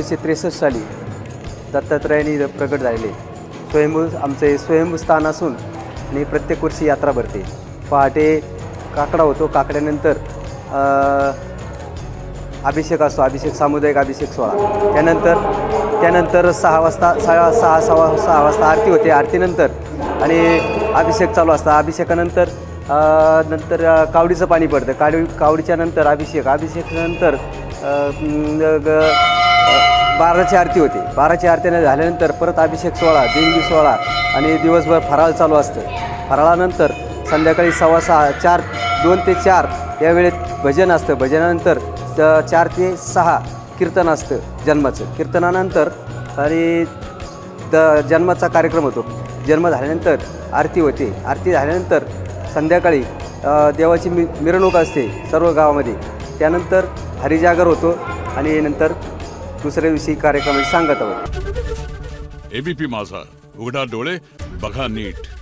1963 साली दत्तात्रयाने प्रकट झालेले स्वयंभू आमचे स्वयंभू स्थान असून आणि प्रत्येक वर्षी यात्रा भरते। पहाटे काकडा होतो, काकड्यानंतर अभिषेक असतो, अभिषेक सामुदायिक अभिषेक सोहळा। त्यानंतर 6 वाजता 6:15 वाजता आरती होते, आरतीनंतर आणि अभिषेक चालू असता। अभिषेकानंतर कावडीचं पाणी पडतं, कावडीच्या नंतर अभिषेकानंतर 12ची आरती होते। 12ची आरती झाल्यानंतर परत अभिषेक सोहळा, देणगी सोहळा आणि दिवसभर फराळ चालू असतं। फराळानंतर संध्याकाळी 4:15 2 ते 4 या वेळेत भजन असतं। भजनानंतर 4 ते 6 कीर्तन असतं जन्माचं। कीर्तनानंतर आणि जन्माचा कार्यक्रम होतो। जन्म झाल्यानंतर आरती होते। आरती झाल्यानंतर संध्याकाळी देवाची मिरवणूक असते सर्व गावामध्ये। त्यानंतर हरिजागर होतो आणि नंतर दुसऱ्या दिवशी कार्यक्रमाची सांगता होते। एबीपी माझा, उघडा डोळे बघा नीट।